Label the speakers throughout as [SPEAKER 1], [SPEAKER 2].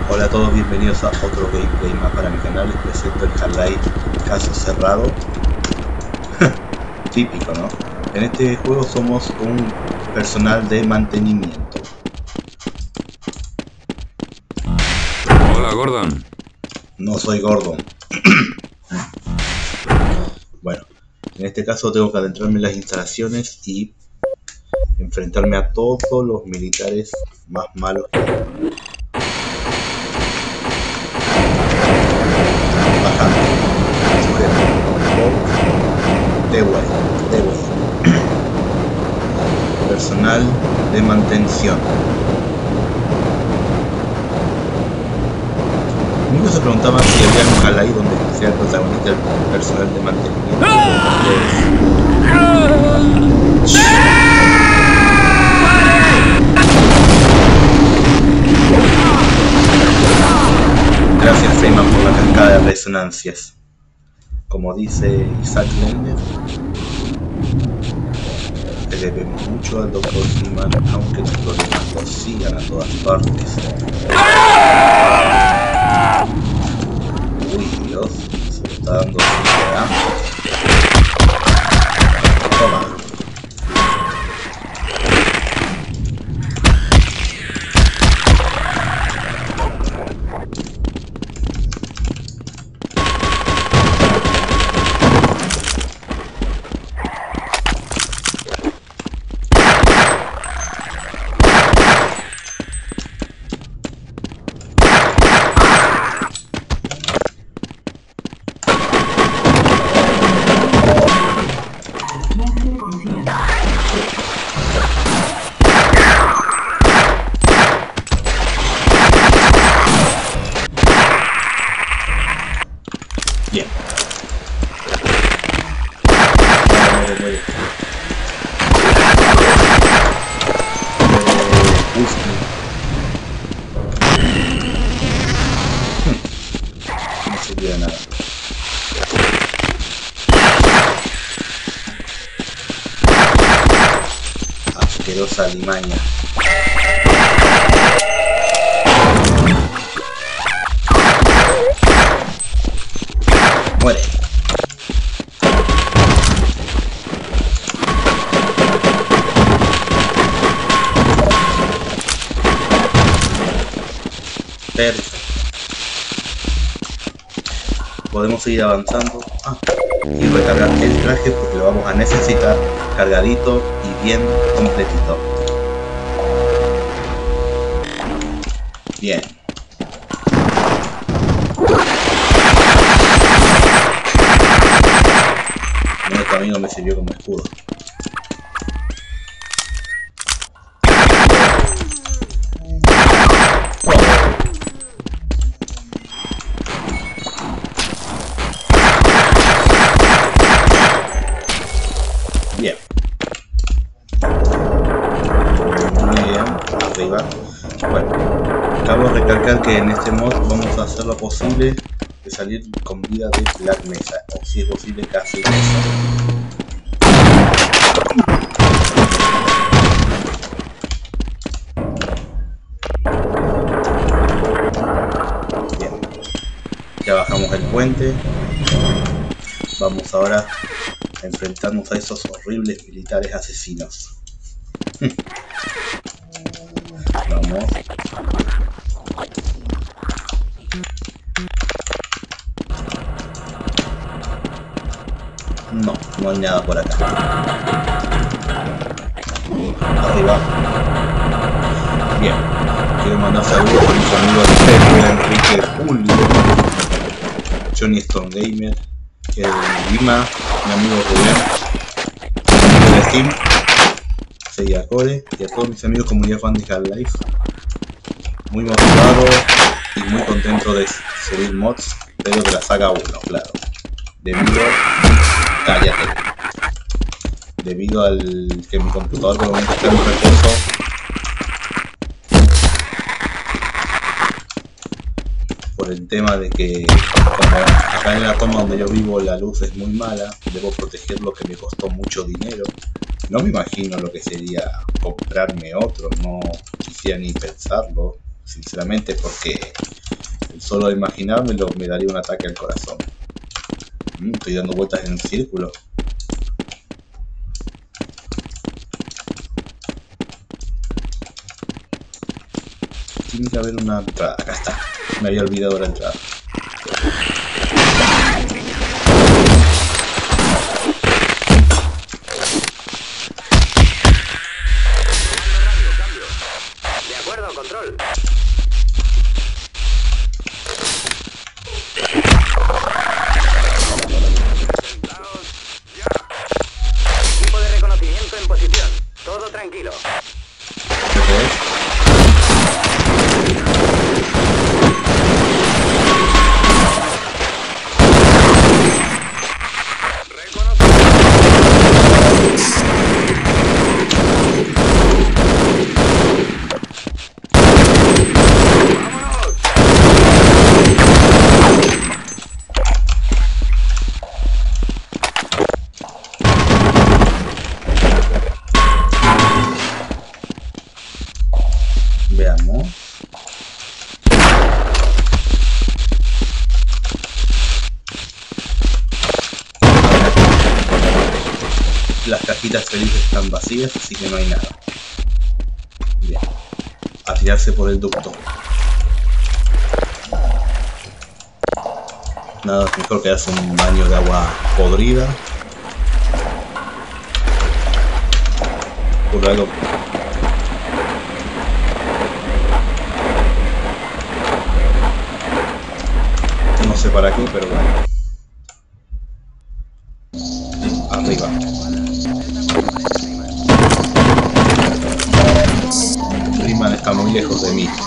[SPEAKER 1] Hola a todos, bienvenidos a otro gameplay más para mi canal. Les presento el Half-Life Caso Cerrado. Típico, ¿no? En este juego somos un personal de mantenimiento.
[SPEAKER 2] Hola, Gordon.
[SPEAKER 1] No soy Gordon. Bueno, en este caso tengo que adentrarme en las instalaciones y enfrentarme a todos los militares más malos que hay. Bajando. Dewey. Personal de mantención. Nunca se preguntaban si había un Half-Life donde sea el protagonista el personal de mantenimiento. Gracias, Freeman, por la cascada de resonancias. Como dice Isaac Lerner, le debemos mucho al Dr. Freeman, aunque los problemas lo sigan a todas partes. Uy, Dios, se lo está dando ansiedad. Toma. Bien. Muere. No sirvió de nada. Asquerosa alimaña. Muere. Perfecto. Podemos seguir avanzando. Y recargar el traje porque lo vamos a necesitar cargadito y bien completito. Bien. Este amigo me sirvió como escudo. Bien. Muy bien, arriba. Bueno, acabo de recalcar que en este mod vamos a hacer lo posible de salir con vida de Black Mesa, o si es posible casi Mesa. Bien, ya bajamos el puente. Vamos ahora a enfrentarnos a esos horribles militares asesinos. Vamos. No hay nada por acá. Arriba. Bien. Quiero mandar saludos a mis amigos Pedro, Enrique, Julio, Johnny Stone Gamer, Lima, mi amigo Rubén, mi amigo de Steam, Seiya Core, y a todos mis amigos comunidad fan de Half-Life. Muy motivado y muy contento de subir mods, pero de la saga 1, claro. Debido al que mi computador por el momento está en reposo, por el tema de que como acá en la toma donde yo vivo la luz es muy mala, debo proteger lo que me costó mucho dinero. No me imagino lo que sería comprarme otro, no quisiera ni pensarlo, sinceramente, porque Solo de imaginármelo me daría un ataque al corazón. Estoy dando vueltas en círculo. Tiene que haber una entrada. Acá está. Me había olvidado la entrada.
[SPEAKER 3] De acuerdo, control. Equipo de reconocimiento en posición. Todo tranquilo.
[SPEAKER 1] Veamos. Las cajitas felices están vacías, así que no hay nada. Bien. A tirarse por el ducto. Nada mejor que hacer un baño de agua podrida. Por algo. No sé para qué, pero bueno. Arriba. Riemann está muy lejos de mí.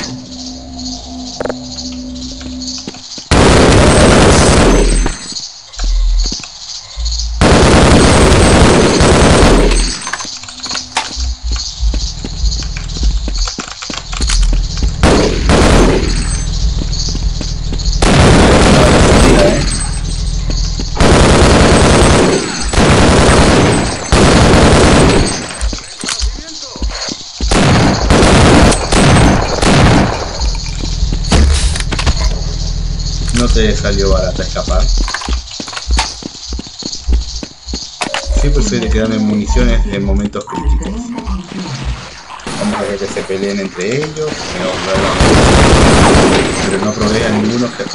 [SPEAKER 1] No te salió barata escapar. Siempre soy de quedarme en municiones en momentos críticos. Vamos a ver que se peleen entre ellos. Pero no provee a ningún objeto.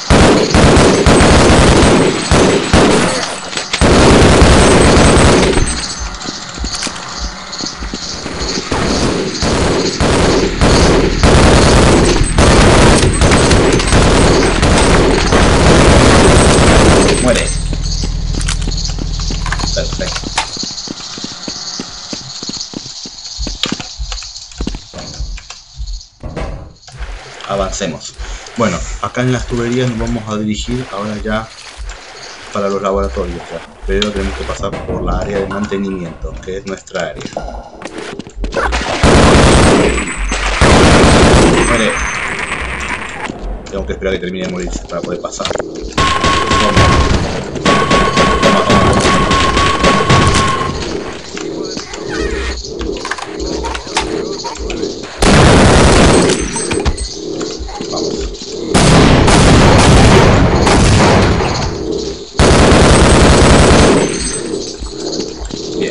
[SPEAKER 1] Muere. Perfecto. Avancemos. Bueno, acá en las tuberías nos vamos a dirigir ahora ya para los laboratorios ya. Pero tenemos que pasar por la área de mantenimiento, que es nuestra área. Muere. Tengo que esperar a que termine de morirse para poder pasar. Bien.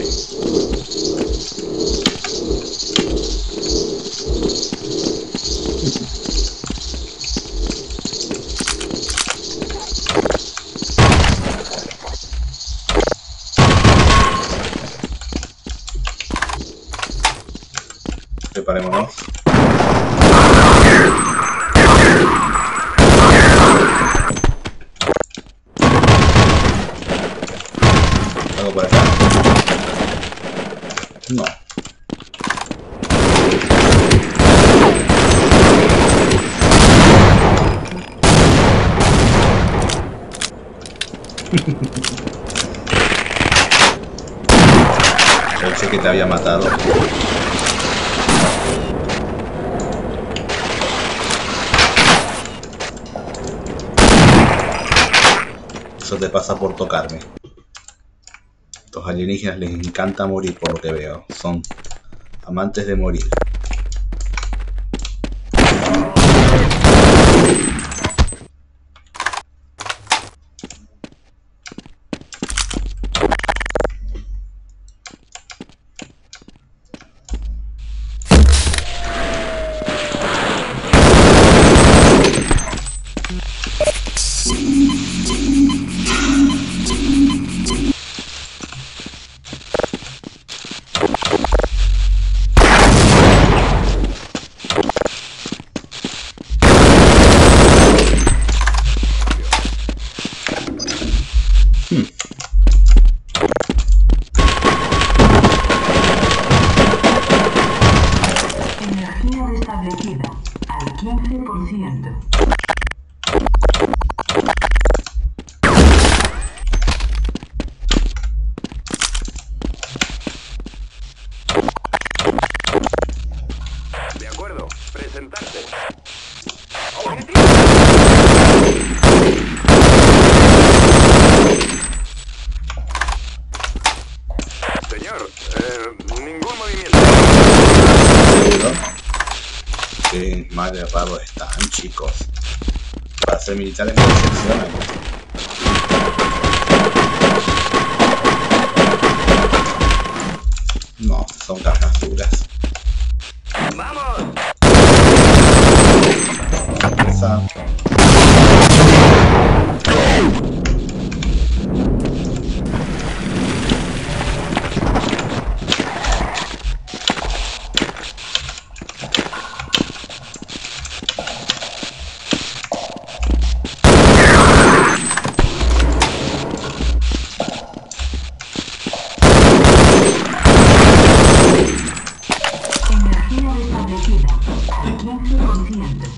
[SPEAKER 1] Preparémonos. Algo por acá. No. Pensé que te había matado. Eso te pasa por tocarme. Estos alienígenas les encanta morir, por lo que veo. Son amantes de morir.
[SPEAKER 4] 15%.
[SPEAKER 3] De acuerdo. Presentarse. Señor, ningún movimiento.
[SPEAKER 1] ¿Seguro? Qué mal errados están, chicos. Para ser militares me decepcionan. No, son cajas duras.
[SPEAKER 3] ¡Vamos!
[SPEAKER 1] Esa.
[SPEAKER 4] Energía restablecida al 15%.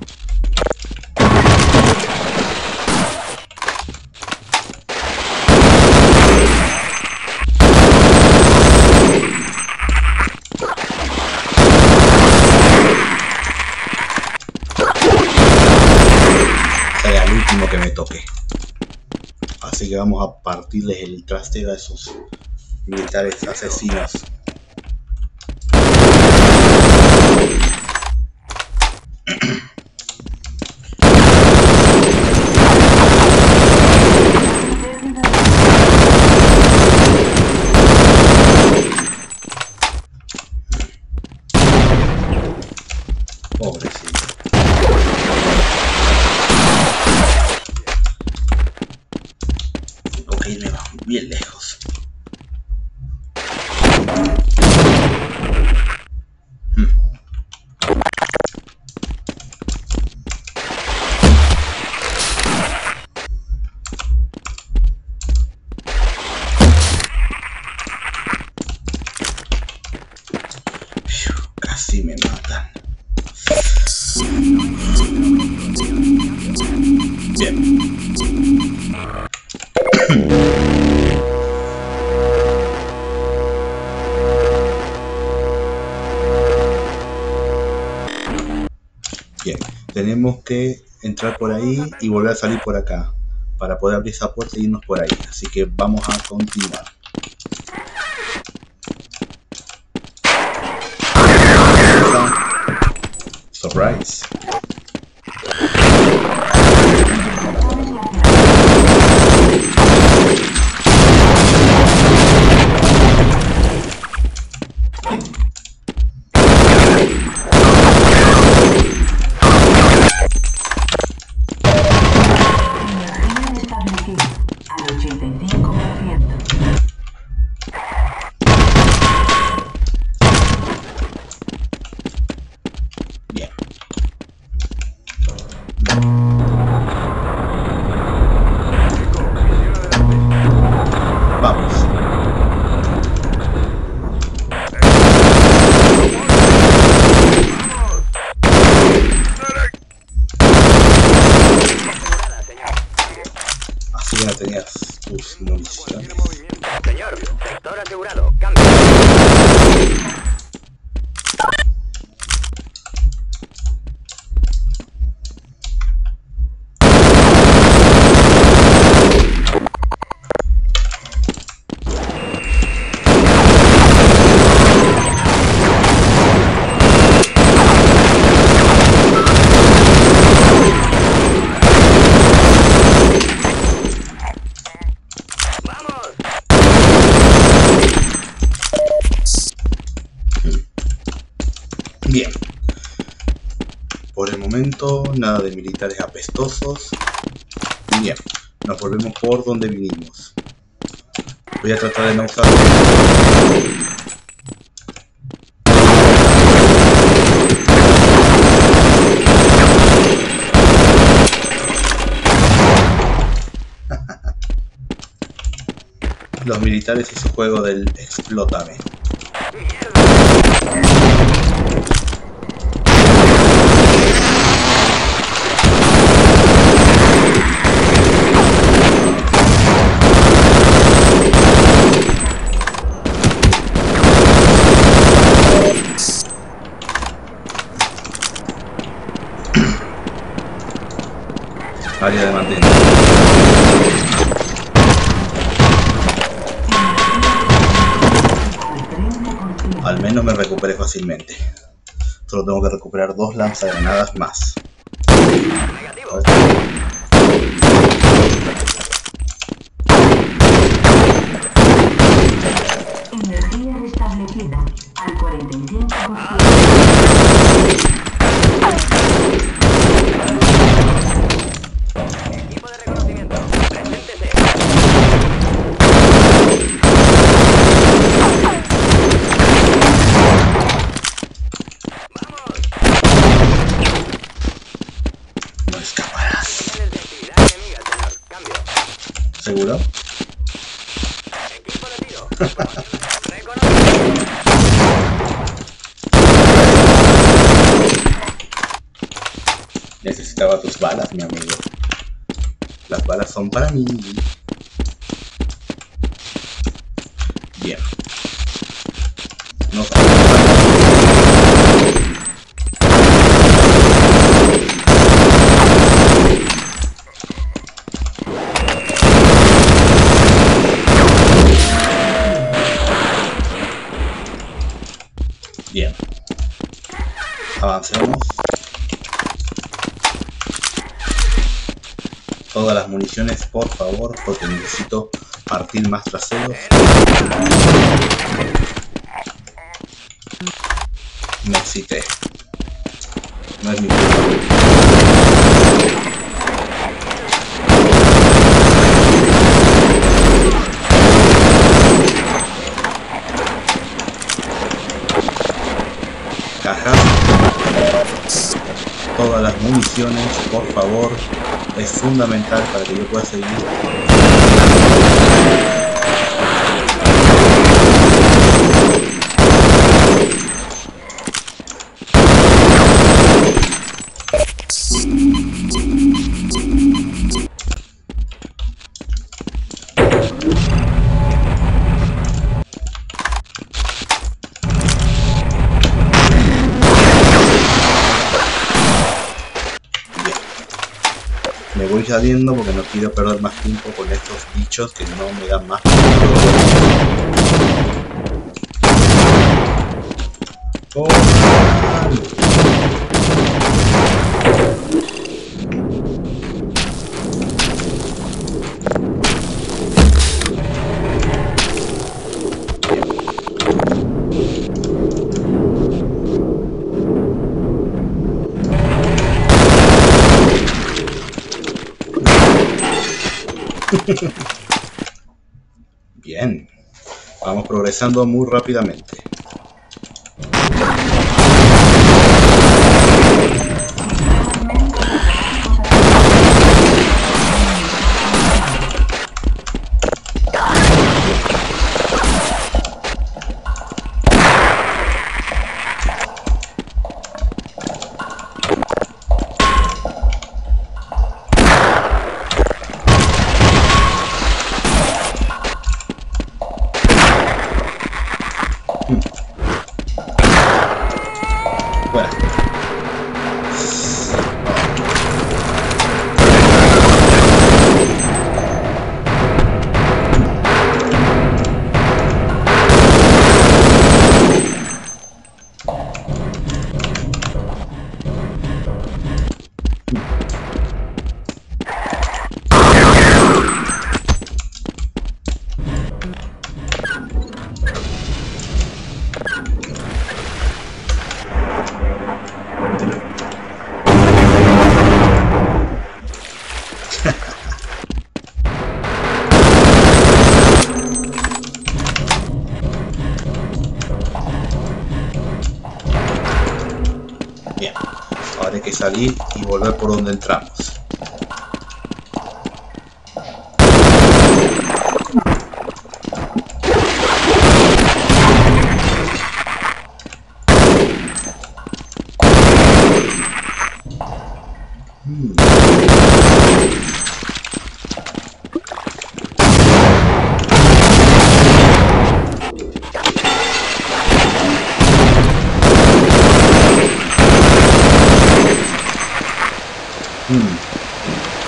[SPEAKER 1] Será el último que me toque. Así que vamos a partirles el trastero a esos militares asesinos. Pobrecito. Tengo que irme bien lejos. Casi me matan. Bien. Bien, tenemos que entrar por ahí y volver a salir por acá para poder abrir esa puerta y irnos por ahí. Así que vamos a continuar. Surprise.
[SPEAKER 4] Energía restablecida al 85%.
[SPEAKER 1] Bien. Vamos.
[SPEAKER 3] Asegurada, señor. Cambio.
[SPEAKER 1] Así ya tenías tus municiones.
[SPEAKER 3] Movimiento. Señor, sector asegurado. Cambio. ¡Vamos!
[SPEAKER 1] Bien. Por el momento, nada de militares apestosos. Bien, nos volvemos por donde vinimos. Voy a tratar de no usar... Los militares y su juego del explótame. Área de mantenimiento. Al menos me recuperé fácilmente. Solo tengo que recuperar 2 lanzagranadas más.
[SPEAKER 3] Negativo.
[SPEAKER 4] Energía restablecida al 45%.
[SPEAKER 3] Equipo de reconocimiento. Preséntese.
[SPEAKER 1] No escaparás.
[SPEAKER 3] Señales de actividad enemiga, señor. Cambio.
[SPEAKER 1] ¿Seguro?
[SPEAKER 3] Equipo de tiro. Reconocimiento.
[SPEAKER 1] Necesitaba tus balas, mi amigo. Las balas son para mí. Bien. Nos Bien. Avancemos. Todas las municiones, por favor, porque necesito partir más traseros. Me excité. No es mi culpa. Cajas. Todas las municiones, por favor. Es fundamental para que yo pueda seguir. Me voy saliendo porque no quiero perder más tiempo con estos bichos que no me dan más tiempo. ¡Oh! Bien, vamos progresando muy rápidamente. Fuera. Bien, ahora hay que salir y volver por donde entramos.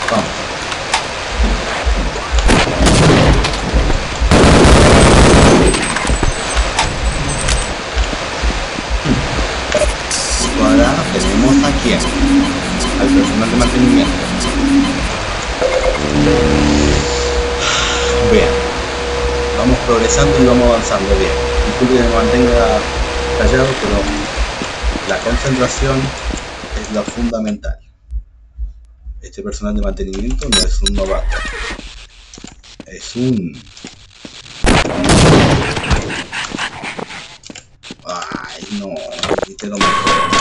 [SPEAKER 1] Vamos. Ahora tenemos a quién, al personal de mantenimiento. Bien, vamos progresando y vamos avanzando. Bien, disculpe que me mantenga callado, pero la concentración es lo fundamental. Este personal de mantenimiento no es un novato, es un... Ay, no, hiciste lo mejor.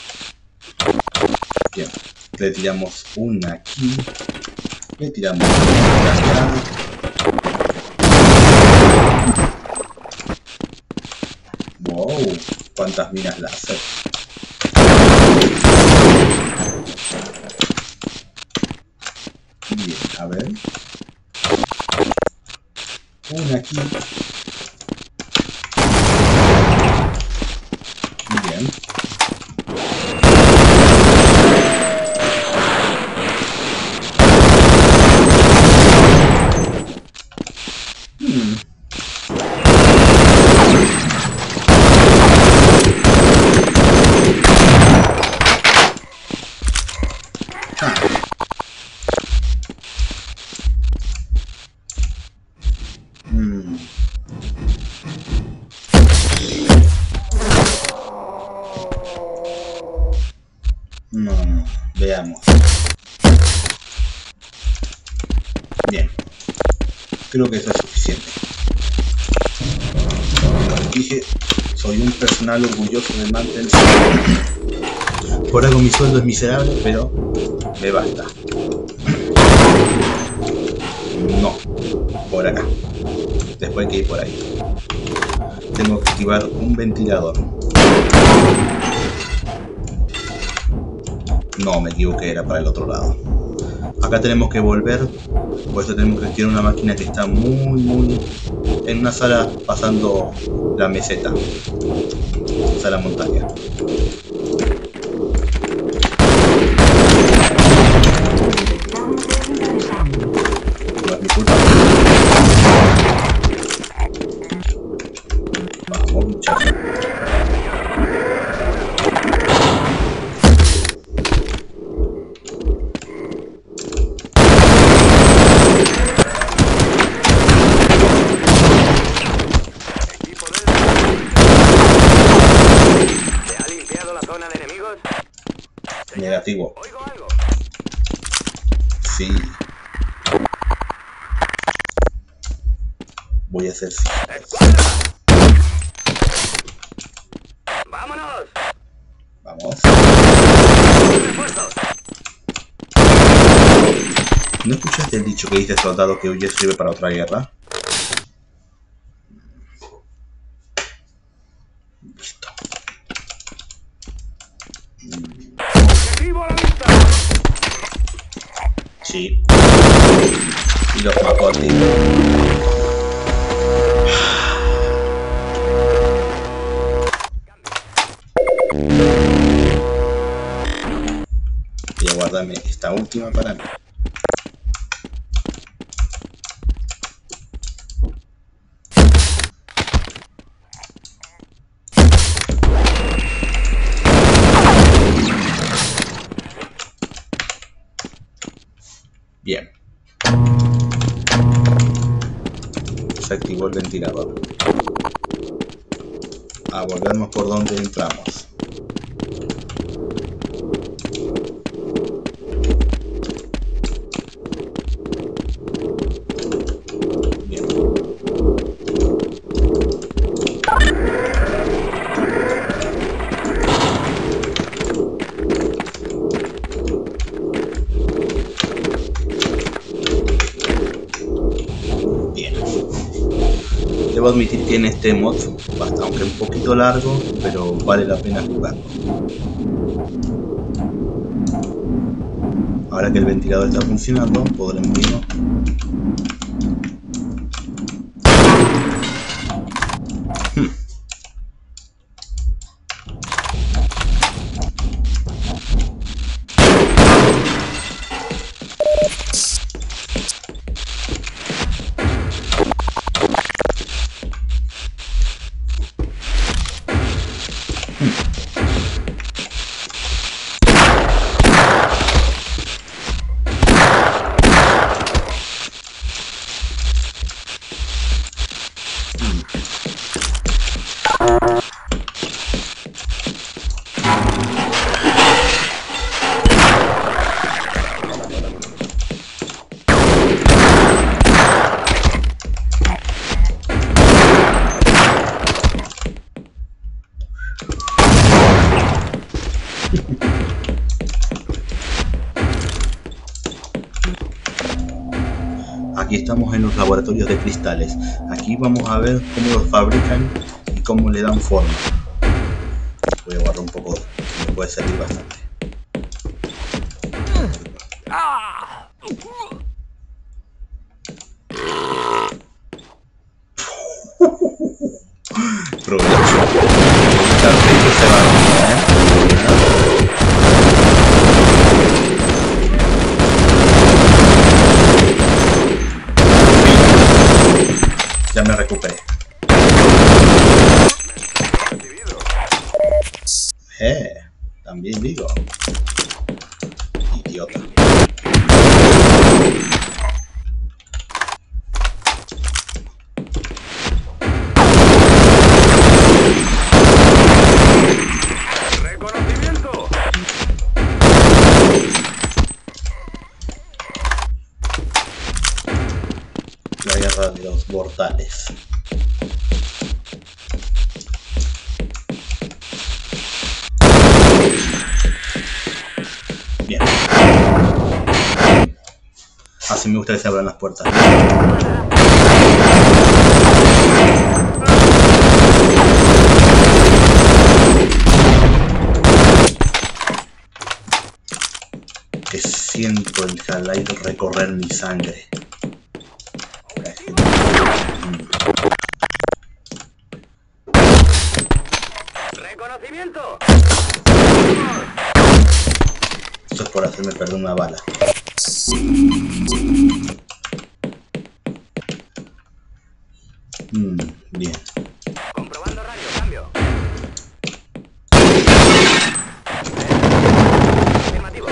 [SPEAKER 1] Bien, le tiramos una aquí, le tiramos una allá. Wow, cuántas minas láser. Bien, a ver. Una aquí. Bien. No, veamos. Bien, creo que eso es suficiente. Como dije, soy un personal orgulloso de mantenerse. Por algo mi sueldo es miserable, pero me basta. No, por acá. Después hay que ir por ahí. Tengo que activar un ventilador. No, me equivoqué, era para el otro lado. Acá tenemos que volver, por eso tenemos que adquirir una máquina que está muy en una sala pasando la meseta, sala montaña. No es mi culpa. Vamos, muchachos. Negativo. Sí. Voy a hacer sí.
[SPEAKER 3] ¡Vámonos!
[SPEAKER 1] Vamos. ¿No escuchaste el dicho que dice soldado que huye sirve para otra guerra? Listo.
[SPEAKER 3] ¡Objetivo a la vista!
[SPEAKER 1] Sí. Y los mató a ti. Voy a guardarme esta última para mí. Bien. Se activó el ventilador. A volvernos por donde entramos. Bien. Debo admitir que en este mod, aunque un poquito largo, pero vale la pena jugarlo. Ahora que el ventilador está funcionando, podremos irnos. Aquí estamos en los laboratorios de cristales. Aquí vamos a ver cómo los fabrican y cómo le dan forma. Voy a guardar un poco, me puede servir bastante. Provecho. Está rico ese barco, Ya me recuperé. También digo. Idiota.
[SPEAKER 3] ¡Reconocimiento!
[SPEAKER 1] La guerra de los mortales. Bien. Así me gusta que se abran las puertas. Que siento el Halide recorrer mi sangre.
[SPEAKER 3] ¡Reconocimiento!
[SPEAKER 1] Eso es por hacerme perder una bala. Bien.
[SPEAKER 3] Comprobando radio, cambio. Afirmativo.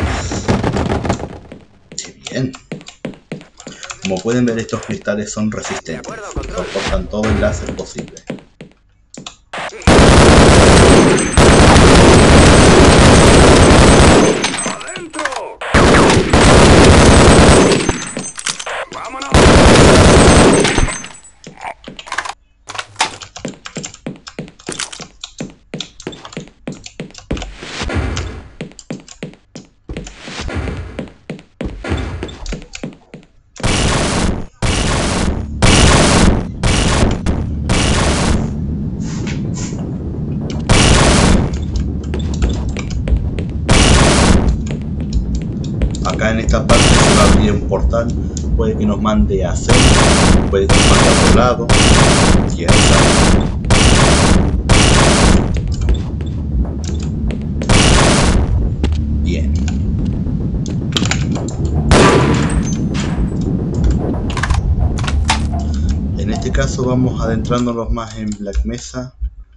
[SPEAKER 1] Qué bien. Como pueden ver, estos cristales son resistentes. Soportan todo el láser posible.
[SPEAKER 3] ¡Adentro! ¡Vámonos!
[SPEAKER 1] Acá en esta parte se va a abrir un portal. Puede que nos mande a hacer, puede que nos mande a otro lado. Quién sabe. Bien. En este caso vamos adentrándonos más en Black Mesa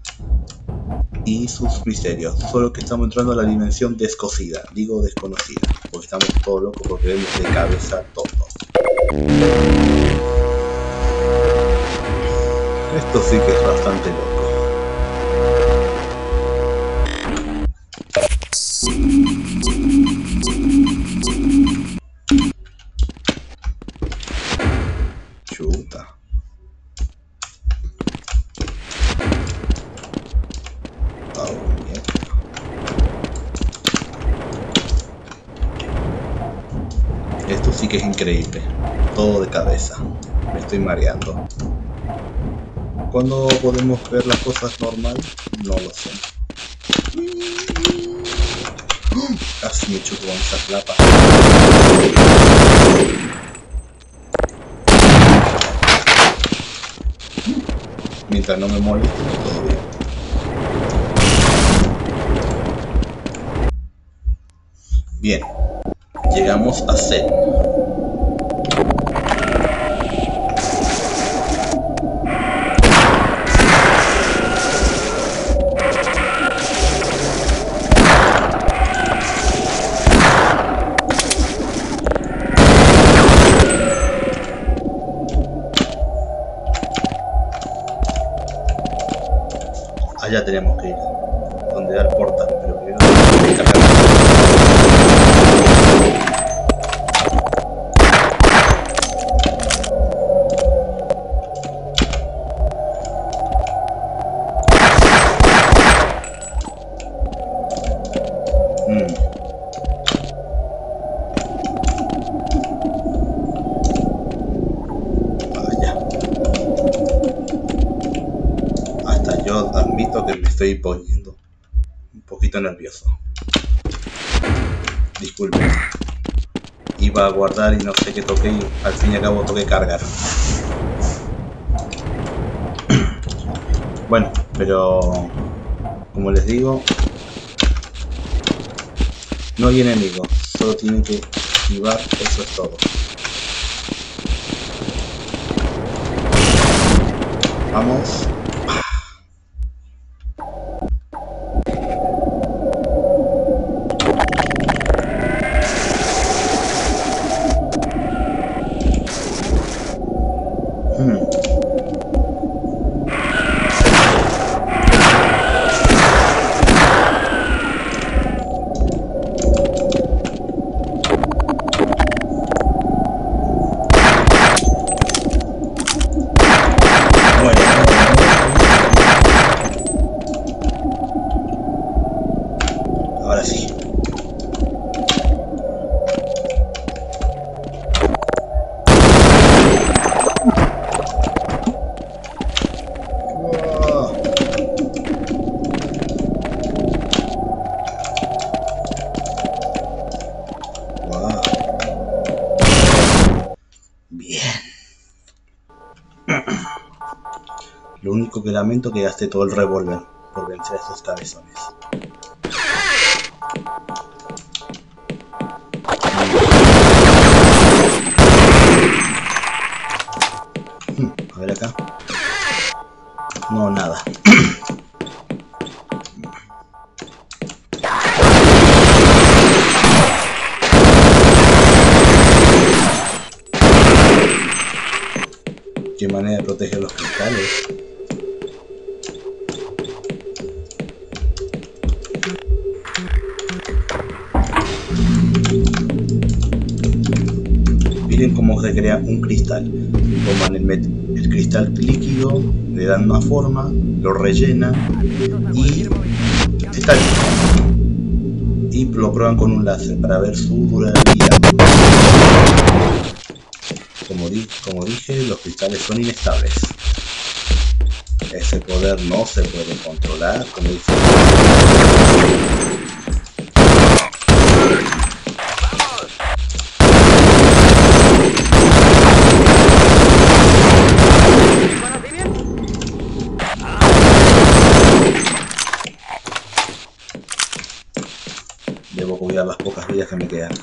[SPEAKER 1] y sus misterios, solo que estamos entrando a la dimensión descosida, digo desconocida, porque estamos todos locos porque vemos de cabeza todo. Esto sí que es bastante loco. Chuta. Esto sí que es increíble. Todo de cabeza. Me estoy mareando. ¿Cuándo podemos ver las cosas normal? No lo sé. Casi me chupo con esa flapa. Mientras no me moleste, todo bien. Bien. Llegamos a Set. Allá tenemos que ir, donde da el portal, pero primero tenemos que cargar. estoy poniendo un poquito nervioso. Disculpen. Iba a guardar y no sé qué toqué y al fin y al cabo toqué cargar. Bueno, pero como les digo, no hay enemigos, solo tienen que esquivar, eso es todo. Vamos. Ahora sí. Wow. Bien. Lo único que lamento es que gasté todo el revólver por vencer a esos cabezones. A ver acá. No, nada. ¿Qué manera de proteger los cristales? Miren cómo se crea un cristal. Toman el cristal líquido, le dan una forma, lo rellenan y está listo. Y lo prueban con un láser para ver su durabilidad. Como dije, los cristales son inestables. Ese poder no se puede controlar, como dice. Debo cuidar las pocas vidas que me quedan.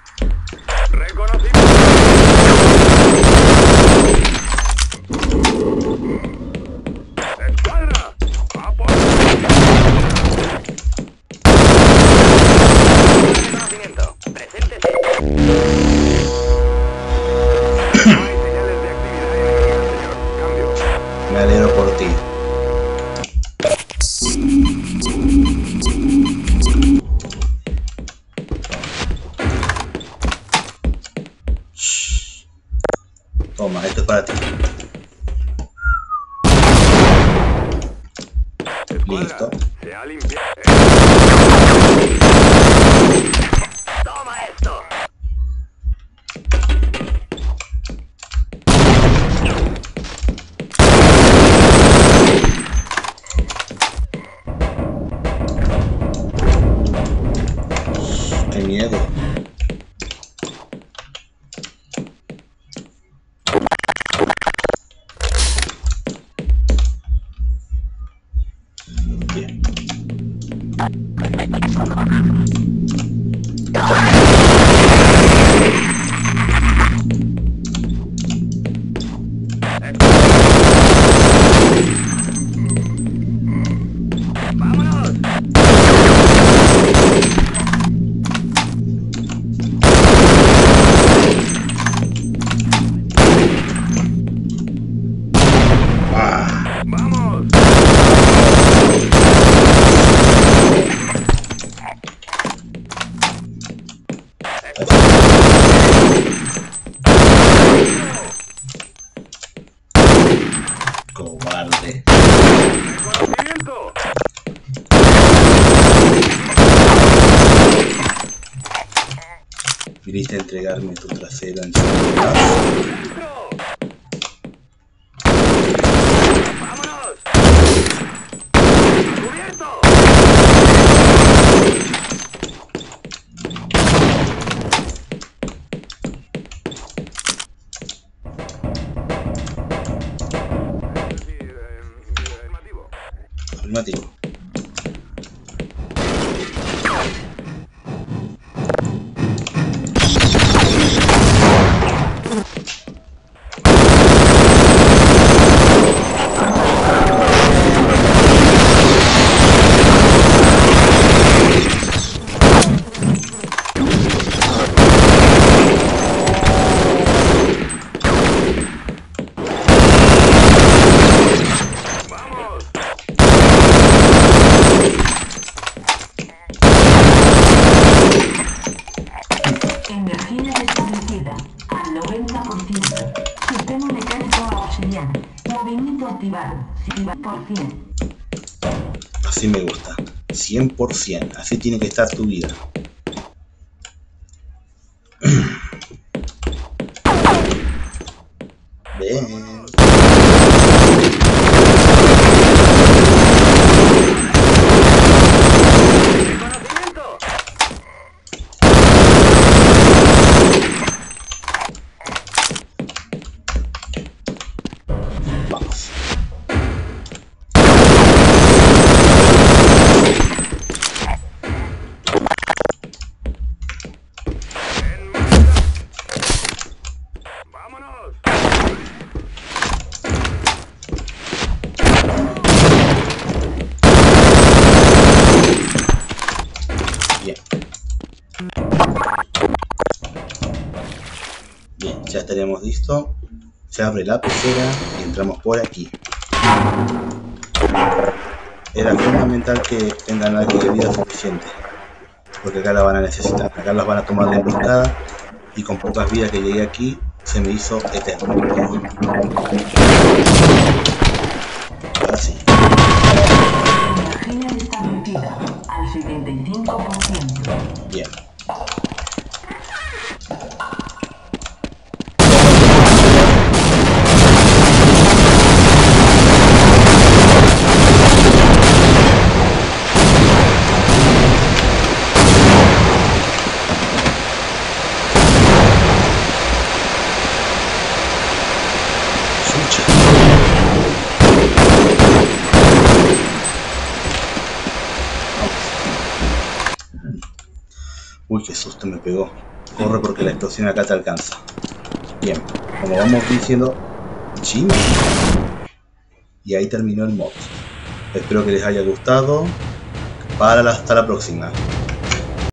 [SPEAKER 1] Me alegro por ti. Toma, esto es para ti. Listo.
[SPEAKER 3] Se ha limpiado. Toma esto.
[SPEAKER 1] Qué miedo. Bien. Cobarde. Viniste a entregarme tu trasero en seguridad.
[SPEAKER 3] ¡Vámonos!
[SPEAKER 1] Afirmativo.
[SPEAKER 4] Energía restablecida al 90%. Sistema mecánico auxiliar. Movimiento activado. 100%.
[SPEAKER 1] Así me gusta. 100%. Así tiene que estar tu vida. Ven.
[SPEAKER 3] ¡Reconocimiento!
[SPEAKER 1] Vamos.
[SPEAKER 3] ¡En marcha! ¡Vámonos!
[SPEAKER 1] Bien. Bien, ya estaríamos listos. Se abre la pecera y entramos por aquí. Era fundamental que tengan algo de vida suficiente, porque acá la van a necesitar. Acá las van a tomar de emboscada y con pocas vidas que llegué aquí se me hizo eterno. Ahora sí.
[SPEAKER 4] Energía restablecida al 75%.
[SPEAKER 1] Bien. Chucha. Uy, qué susto me pegó. Corre porque la explosión acá te alcanza. Bien, como vamos diciendo, chin. Y ahí terminó el mod. Espero que les haya gustado. Hasta la próxima.